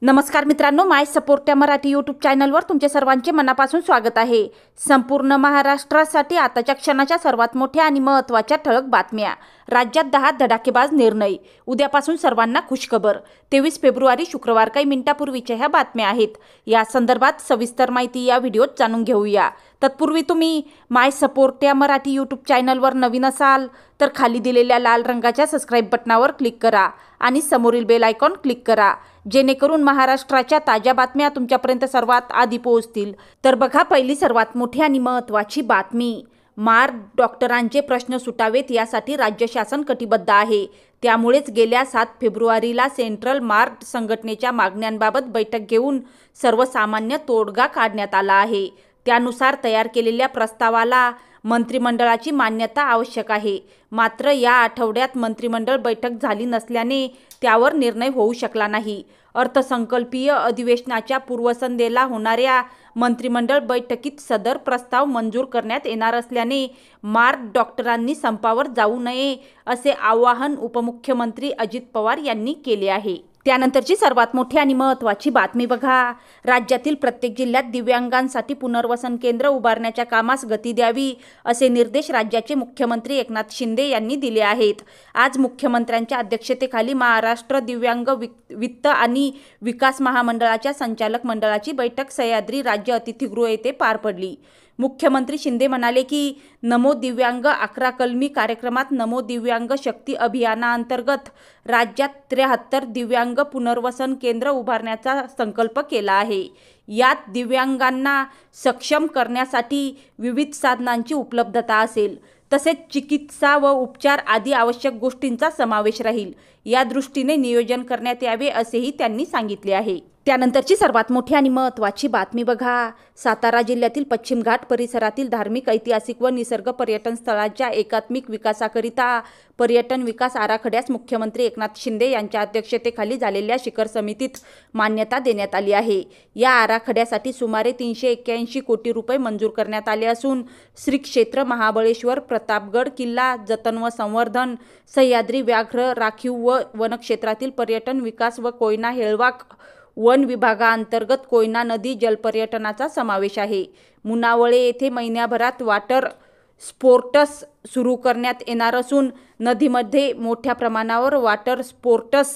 नमस्कार मित्रांनो, माय सपोर्ट या मराठी यूट्यूब चॅनलवर तुमचे सर्वांचे मनापासून स्वागत आहे। संपूर्ण महाराष्ट्रासाठी आताच्या क्षणाच्या सर्वात मोठ्या आणि महत्त्वाच्या ठळक बातम्या। राज्यात 10 धडाकेबाज निर्णय, उद्यापासून सर्वांना खुशखबर। 23 फेब्रुवारी शुक्रवार काही मिनिटापूर्वीच्या ह्या बातम्या आहेत। या संदर्भात सविस्तर माहिती या व्हिडिओत जाणून घेऊया। तत्पूर्वी तुम्ही माय सपोर्ट या मराठी यूट्यूब चॅनलवर नवीन असाल तर खाली दिलेल्या लाल रंगाच्या सबस्क्राइब बटनावर क्लिक करा आणि समोरील बेल आयकॉन क्लिक करा, जेणेकरून महाराष्ट्राच्या ताज्या बातम्या तुमच्यापर्यंत सर्वात आधी पोहोचतील। तर बघा, पहिली सर्वात मोठी आणि महत्त्वाची बातमी। मार्ड डॉक्टरांचे प्रश्न सुटावेत यासाठी राज्य शासन कटिबद्ध आहे। त्यामुळेच गेल्या 7 फेब्रुवारीला सेंट्रल मार्ड संघटनेच्या मागण्यांबाबत बैठक घेऊन सर्वसामान्य तोडगा काढण्यात आला आहे। त्यानुसार तयार केलेल्या प्रस्तावाला मंत्रिमंडळाची मान्यता आवश्यक आहे। मात्र या आठवड्यात मंत्रिमंडळ बैठक झाली नसल्याने त्यावर निर्णय होऊ शकला नाही। अर्थसंकल्पीय अधिवेशनाच्या पूर्वसंध्येला होणाऱ्या मंत्रिमंडळ बैठकीत सदर प्रस्ताव मंजूर करण्यात येणार असल्याने मार्ड डॉक्टरांनी संपावर जाऊ नये असे आवाहन उपमुख्यमंत्री अजित पवार यांनी केले आहे। त्यानंतरची सर्वात मोठी आणि महत्त्वाची बातमी बघा। राज्यातील प्रत्येक जिल्ह्यात दिव्यांगांसाठी पुनर्वसन केंद्र उभारण्याच्या कामास गती द्यावी असे निर्देश राज्याचे मुख्यमंत्री एकनाथ शिंदे यांनी दिले आहेत। आज मुख्यमंत्र्यांच्या अध्यक्षतेखाली महाराष्ट्र दिव्यांग वित्त आणि विकास महामंडळाच्या संचालक मंडळाची बैठक सह्याद्री राज्य अतिथीगृह येथे पार पडली। मुख्यमंत्री शिंदे म्हणाले की नमो दिव्यांग 11 कलमी कार्यक्रमात नमो दिव्यांग शक्ती अभियानाअंतर्गत राज्यात 73 दिव्यांग पुनर्वसन केंद्र उभारण्याचा संकल्प केला आहे। यात दिव्यांगांना सक्षम करण्यासाठी विविध साधनांची उपलब्धता असेल, तसेच चिकित्सा व उपचार आदी आवश्यक गोष्टींचा समावेश राहील। या दृष्टीने नियोजन करण्यात यावे असेही त्यांनी सांगितले आहे। त्यानंतरची सर्वात मोठी आणि महत्त्वाची बातमी बघा। सातारा जिल्ह्यातील पश्चिम घाट परिसरातील धार्मिक, ऐतिहासिक व निसर्ग पर्यटन स्थळांच्या एकात्मिक विकासाकरिता पर्यटन विकास आराखड्यास मुख्यमंत्री एकनाथ शिंदे यांच्या अध्यक्षतेखाली झालेल्या शिखर समितीत मान्यता देण्यात आली आहे। या आराखड्यासाठी सुमारे 381 कोटी रुपये मंजूर करण्यात आले असून श्री क्षेत्र महाबळेश्वर, प्रतापगड किल्ला जतन व संवर्धन, सह्याद्री व्याघ्र राखीव व वनक्षेत्रातील पर्यटन विकास व कोयना हेळवाक वन विभागाअंतर्गत कोयना नदी जलपर्यटनाचा समावेश आहे। मुनावळे येथे महिन्याभरात वॉटर स्पोर्ट्स सुरू करण्यात येणार असून नदीमध्ये मोठ्या प्रमाणावर वॉटर स्पोर्ट्स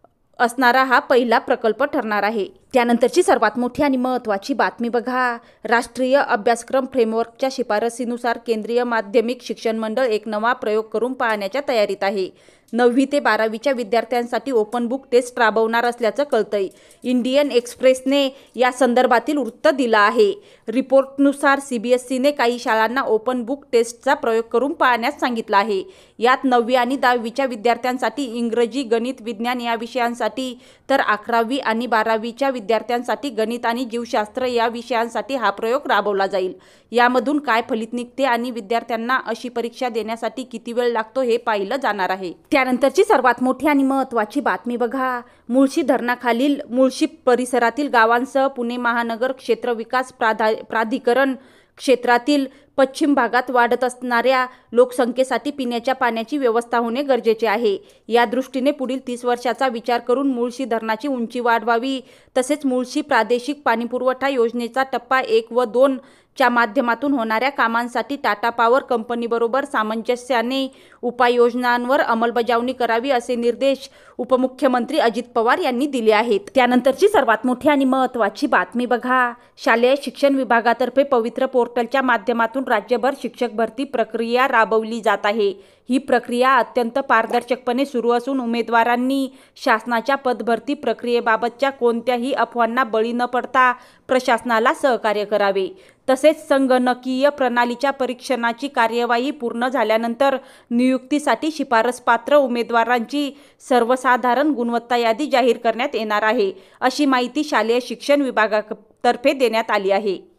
असणारा हा पहिला प्रकल्प ठरणार आहे। त्यानंतरची सर्वात मोठी आणि महत्त्वाची बातमी बघा। राष्ट्रीय अभ्यासक्रम फ्रेमवर्कच्या शिफारसीनुसार केंद्रीय माध्यमिक शिक्षण मंडळ एक नवा प्रयोग करून पाहण्याच्या तयारीत आहे। 9वी ते 12वीच्या विद्यार्थ्यांसाठी ओपन बुक टेस्ट राबवणार असल्याचं कळतंय। इंडियन एक्सप्रेसने या संदर्भातील वृत्त दिलं आहे। रिपोर्टनुसार CBSEने काही शाळांना ओपन बुक टेस्टचा प्रयोग करून पाहण्यास सांगितलं आहे। यात 9वी आणि 10वीच्या विद्यार्थ्यांसाठी इंग्रजी, गणित, विज्ञान या विषयांसाठी तर 11वी आणि 12वीच्या विद्यार्थ्यांसाठी गणित आणि जीवशास्त्र या विषयांसाठी हा प्रयोग राबवला जाईल। यामधून काय फलित निघते आणि विद्यार्थ्यांना अशी परीक्षा देण्यासाठी किती वेळ लागतो हे पाहिलं जाणार आहे। त्यानंतरची सर्वात मोठी आणि महत्त्वाची बातमी बघा। मुळशी धरणाखालील मुळशी परिसरातील गावांसह पुणे महानगर क्षेत्र विकास प्राधिकरण क्षेत्रातील पश्चिम भागात वाढत असणाऱ्या लोकसंख्येसाठी पिण्याच्या पाण्याची व्यवस्था होणे गरजेचे आहे। या दृष्टीने पुढील 30 वर्षाचा विचार करून मुळशी धरणाची उंची वाढवावी, तसेच मुळशी प्रादेशिक पाणीपुरवठा योजनेचा टप्पा 1 व 2 च्या माध्यमातून होणाऱ्या कामांसाठी टाटा पॉवर कंपनीबरोबर सामंजस्याने उपाययोजनांवर अंमलबजावणी करावी असे निर्देश उपमुख्यमंत्री अजित पवार यांनी दिले आहेत। त्यानंतरची सर्वात मोठी आणि महत्त्वाची बातमी बघा। शालेय शिक्षण विभागातर्फे पवित्र पोर्टलच्या माध्यमातून राज्यभर शिक्षक भरती प्रक्रिया राबवली जात आहे। ही प्रक्रिया अत्यंत पारदर्शकपणे सुरू असून उमेदवारांनी शासनाच्या पदभरती प्रक्रियेबाबतच्या कोणत्याही अफवांना बळी न पडता प्रशासनाला सहकार्य करावे। तसेच संगणकीय प्रणालीच्या परीक्षणाची कार्यवाही पूर्ण झाल्यानंतर नियुक्तीसाठी शिफारसपात्र उमेदवारांची सर्वसाधारण गुणवत्ता यादी जाहीर करण्यात येणार आहे, अशी माहिती शालेय शिक्षण विभागातर्फे देण्यात आली आहे।